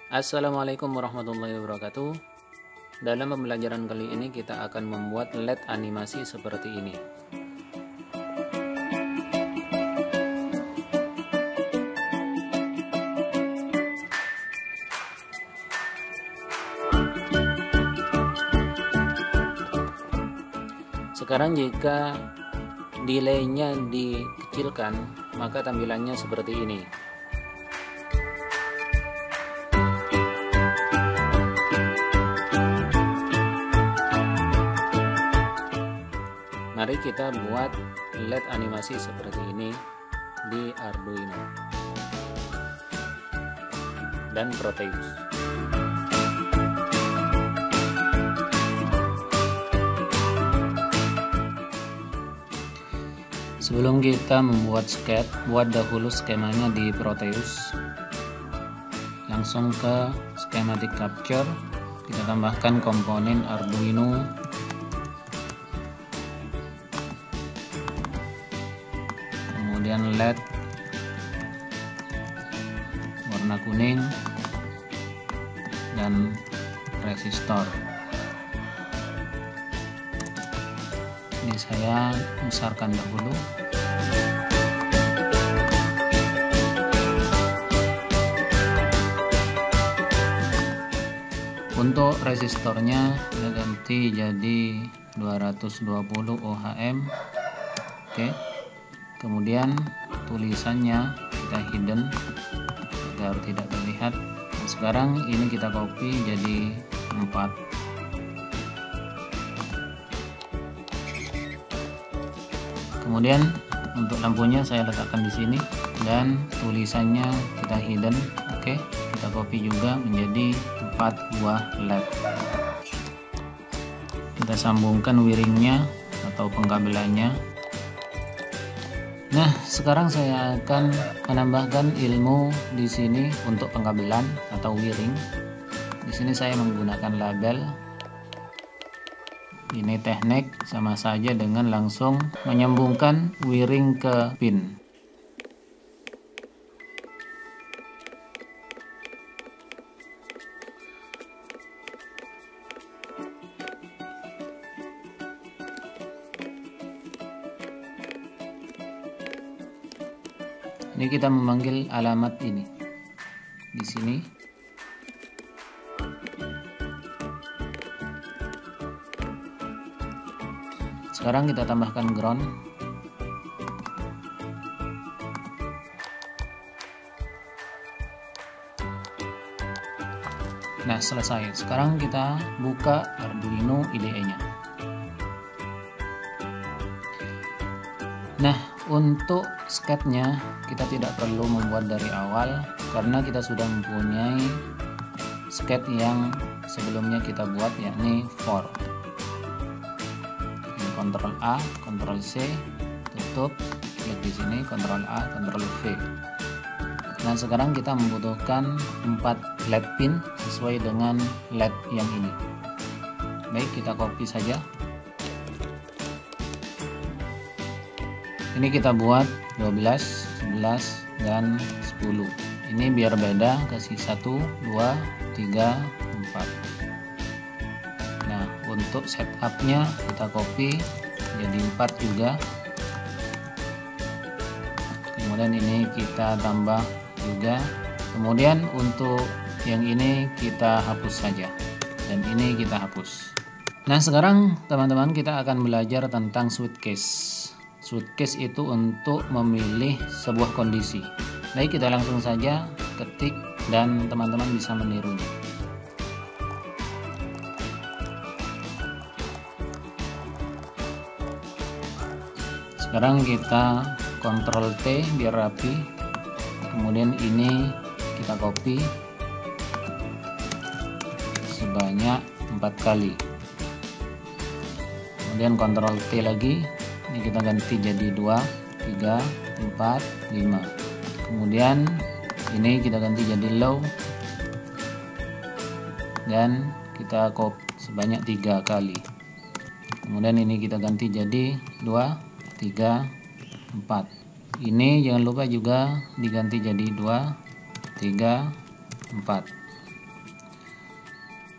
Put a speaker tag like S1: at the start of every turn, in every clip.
S1: Assalamualaikum warahmatullahi wabarakatuh. Dalam pembelajaran kali ini kita akan membuat LED animasi seperti ini. Sekarang jika delay-nya dikecilkan, maka tampilannya seperti ini. Mari kita buat LED animasi seperti ini di Arduino dan Proteus. Sebelum kita membuat sketch, buat dahulu skemanya di Proteus. Langsung ke schematic capture, kita tambahkan komponen Arduino. Kemudian LED warna kuning dan resistor. Ini saya besarkan dahulu. Untuk resistornya kita ganti jadi 220 ohm. Oke. Kemudian tulisannya kita hidden agar tidak terlihat. Nah, sekarang ini kita copy jadi 4. Kemudian untuk lampunya saya letakkan di sini dan tulisannya kita hidden. Oke, kita copy juga menjadi 4 buah LED. Kita sambungkan wiringnya atau pengkabelannya. Nah, sekarang saya akan menambahkan ilmu di sini untuk pengkabelan atau wiring. Di sini saya menggunakan label. Ini teknik sama saja dengan langsung menyambungkan wiring ke pin. Ini kita memanggil alamat ini di sini. Sekarang kita tambahkan ground. Nah, selesai. Sekarang kita buka Arduino IDE-nya. Nah, untuk sketchnya kita tidak perlu membuat dari awal karena kita sudah mempunyai sketch yang sebelumnya kita buat, yakni for. Ini Ctrl A, Ctrl C, tutup, klik di sini, Ctrl A, Ctrl V. Nah, sekarang kita membutuhkan 4 LED pin sesuai dengan LED yang ini. Baik, kita copy saja. Ini kita buat 12, 11, dan 10. Ini biar beda, kasih 1, 2, 3, 4. Nah, untuk setupnya kita copy jadi 4 juga. Kemudian ini kita tambah juga. Kemudian untuk yang ini kita hapus saja. Dan ini kita hapus. Nah, sekarang teman-teman kita akan belajar tentang switch case. Switch case itu untuk memilih sebuah kondisi. Baik, kita langsung saja ketik dan teman-teman bisa menirunya. Sekarang kita Ctrl T biar rapi. Kemudian ini kita copy sebanyak 4 kali. Kemudian Ctrl T lagi. Ini kita ganti jadi 2, 3, 4, 5. Kemudian ini kita ganti jadi low dan kita copy sebanyak 3 kali. Kemudian ini kita ganti jadi 2, 3, 4. Ini jangan lupa juga diganti jadi 2, 3, 4.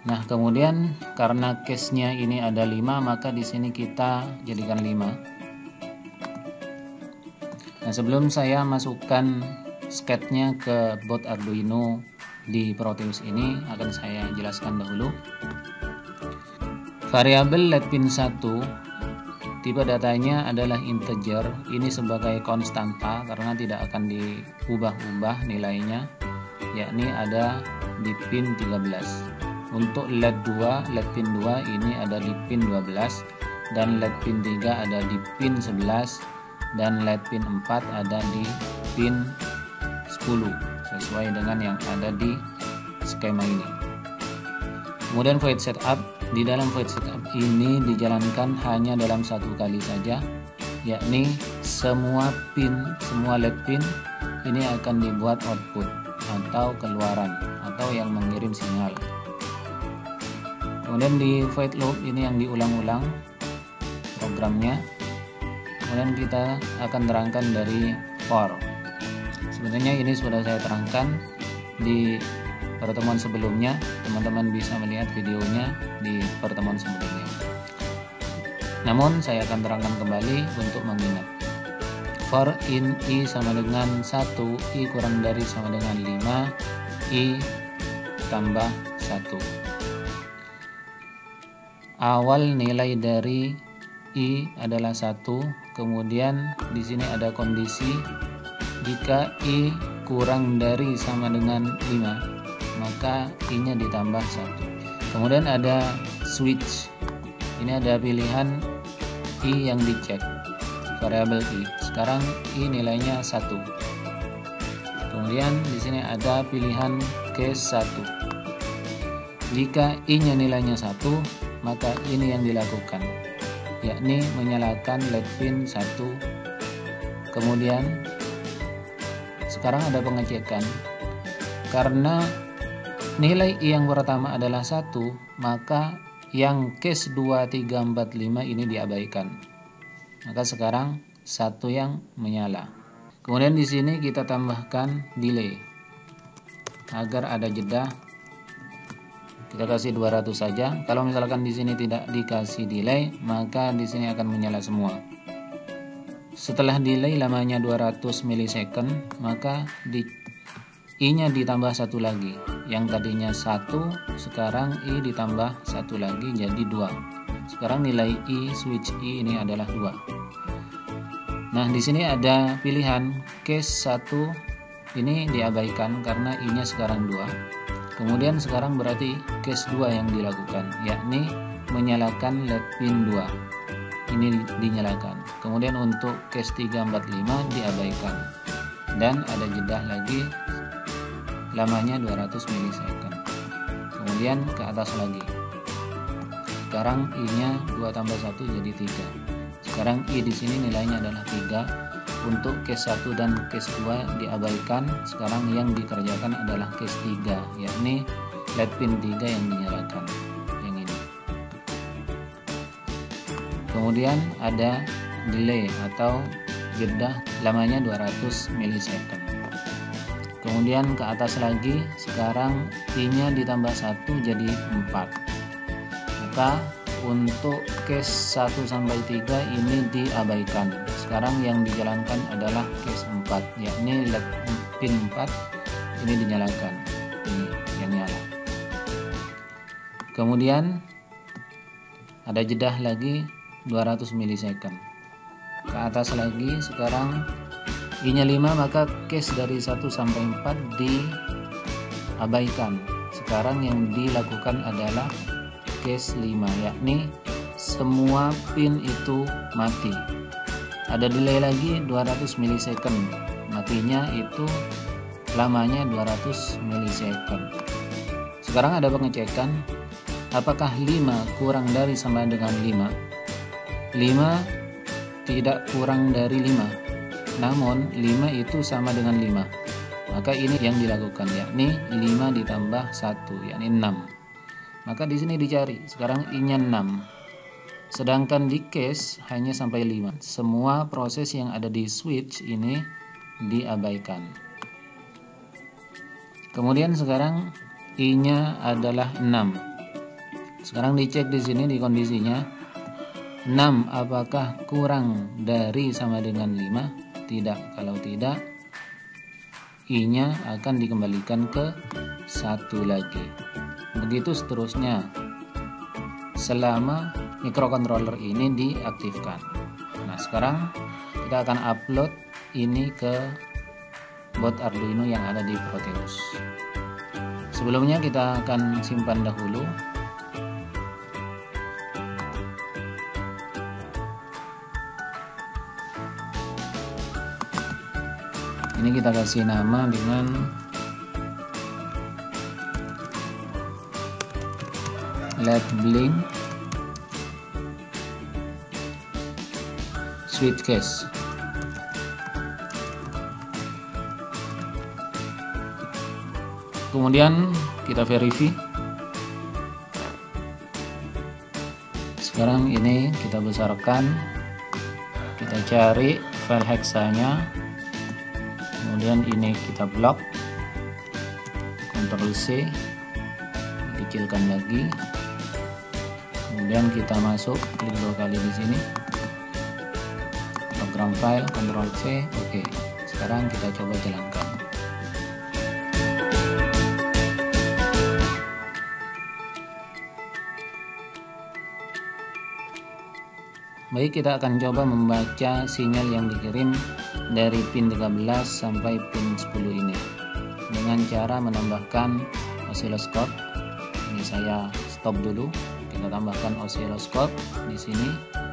S1: Nah, kemudian karena case-nya ini ada 5, maka di sini kita jadikan 5. Nah, sebelum saya masukkan sketnya ke board Arduino di Proteus ini, akan saya jelaskan dahulu. Variabel LED pin 1 tipe datanya adalah integer, ini sebagai konstanta karena tidak akan diubah-ubah nilainya, yakni ada di pin 13. Untuk LED 2, LED pin 2 ini ada di pin 12, dan LED pin 3 ada di pin 11, dan LED pin 4 ada di pin 10, sesuai dengan yang ada di skema ini. Kemudian void setup, di dalam void setup ini dijalankan hanya dalam satu kali saja, yakni semua LED pin ini akan dibuat output atau keluaran atau yang mengirim sinyal. Kemudian di void loop ini yang diulang-ulang programnya. Kemudian kita akan terangkan dari for. Sebenarnya ini sudah saya terangkan di pertemuan sebelumnya, teman-teman bisa melihat videonya di pertemuan sebelumnya. Namun saya akan terangkan kembali untuk mengingat. For in i sama dengan 1, i kurang dari sama dengan 5, i tambah 1. Awal nilai dari i adalah 1, kemudian di sini ada kondisi jika i kurang dari sama dengan 5, maka i-nya ditambah 1. Kemudian ada switch. Ini ada pilihan i yang dicek, variabel i. Sekarang i nilainya 1. Kemudian di sini ada pilihan case 1. Jika i-nya nilainya 1, maka ini yang dilakukan, yakni menyalakan LED pin 1. Kemudian sekarang ada pengecekan. Karena nilai i yang pertama adalah 1, maka yang case 2, 3, 4, 5 ini diabaikan. Maka sekarang 1 yang menyala. Kemudian di sini kita tambahkan delay agar ada jeda. Kita kasih 200 saja. Kalau misalkan di sini tidak dikasih delay, maka di sini akan menyala semua. Setelah delay lamanya 200 milisecond, maka i-nya ditambah 1 lagi. Yang tadinya 1, sekarang i ditambah 1 lagi jadi 2. Sekarang nilai i switch i ini adalah 2. Nah, di sini ada pilihan case 1 ini diabaikan karena i-nya sekarang 2. Kemudian sekarang berarti case 2 yang dilakukan, yakni menyalakan LED pin 2. Ini dinyalakan. Kemudian untuk case 3, 4, 5 diabaikan. Dan ada jeda lagi lamanya 200 milisecond. Kemudian ke atas lagi. Sekarang i-nya 2 tambah 1 jadi 3. Sekarang i di sini nilainya adalah 3. Untuk case 1 dan case 2 diabaikan. Sekarang yang dikerjakan adalah case 3, yakni LED pin 3 yang dinyalakan, yang ini. Kemudian ada delay atau jeda lamanya 200 milisecond. Kemudian ke atas lagi, sekarang i-nya ditambah 1 jadi 4. Maka untuk case 1 sampai 3 ini diabaikan. Sekarang yang dijalankan adalah case 4, yakni LED pin 4 ini dinyalakan. Ini yang nyala. Kemudian ada jeda lagi 200 milisecond. Ke atas lagi, sekarang i-nya 5, maka case dari 1 sampai 4 diabaikan. Sekarang yang dilakukan adalah case 5, yakni semua pin itu mati. Ada delay lagi 200 milisecond. Matinya itu lamanya 200 milisecond. Sekarang ada pengecekan, apakah 5 kurang dari sama dengan 5? 5 tidak kurang dari 5. Namun 5 itu sama dengan 5. Maka ini yang dilakukan, yakni 5 ditambah 1, yakni 6. Maka di sini dicari. Sekarang i-nya 6. Sedangkan di case hanya sampai 5. Semua proses yang ada di switch ini diabaikan. Kemudian sekarang i-nya adalah 6. Sekarang dicek di sini di kondisinya 6 apakah kurang dari sama dengan 5? Tidak. Kalau tidak, I-nya akan dikembalikan ke 1 lagi. Begitu seterusnya selama microcontroller ini diaktifkan. Nah, sekarang kita akan upload ini ke board Arduino yang ada di Proteus. Sebelumnya kita akan simpan dahulu. Ini kita kasih nama dengan LED Blink Switch Case. Kemudian kita verify. Sekarang ini kita besarkan, kita cari file hexanya. Kemudian ini kita blok, Ctrl C, kecilkan lagi. Kemudian kita masuk, klik 2 kali di sini, program file, Ctrl C, oke. Sekarang kita coba jalankan. Baik, kita akan coba membaca sinyal yang dikirim dari pin 13 sampai pin 10 ini dengan cara menambahkan osiloskop. Ini saya stop dulu. Kita tambahkan osiloskop di sini.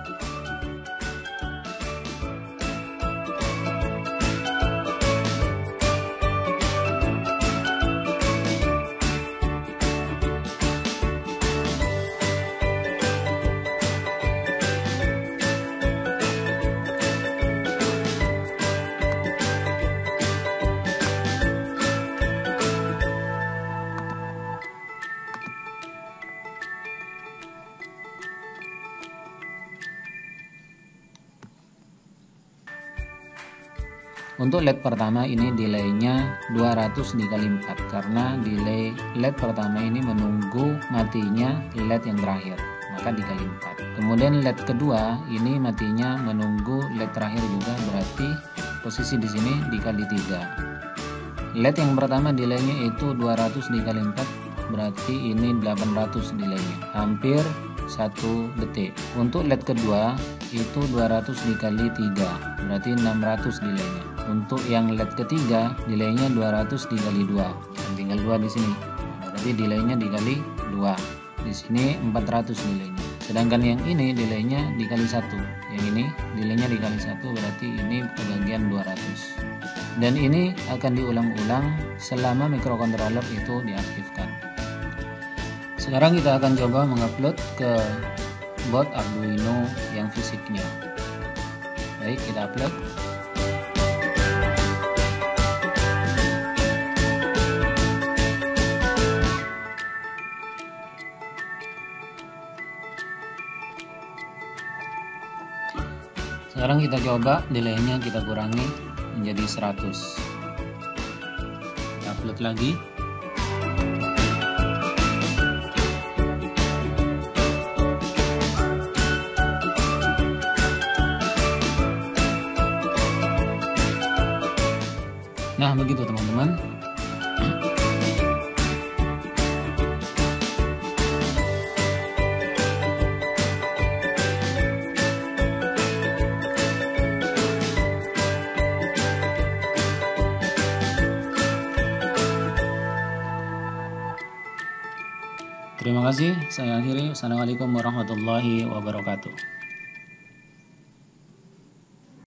S1: Untuk LED pertama ini delaynya 200 dikali 4 karena delay LED pertama ini menunggu matinya LED yang terakhir, maka dikali 4. Kemudian LED kedua ini matinya menunggu LED terakhir juga, berarti posisi di sini dikali 3. LED yang pertama delaynya itu 200 dikali 4, berarti ini 800 delaynya, hampir 1 detik. Untuk LED kedua itu 200 dikali 3, berarti 600 delaynya. Untuk yang LED ketiga delaynya 200 dikali 2, dan tinggal 2 di sini, berarti delaynya dikali 2. Di sini 400 delaynya. Sedangkan yang ini delaynya dikali 1, yang ini delaynya dikali 1, berarti ini pembagian 200. Dan ini akan diulang-ulang selama microcontroller itu diaktifkan. Sekarang kita akan coba mengupload ke board Arduino yang fisiknya. Baik, kita upload. Sekarang kita coba delaynya kita kurangi menjadi 100. Kita upload lagi. Nah, begitu teman-teman. Terima kasih, saya akhiri. Assalamualaikum warahmatullahi wabarakatuh.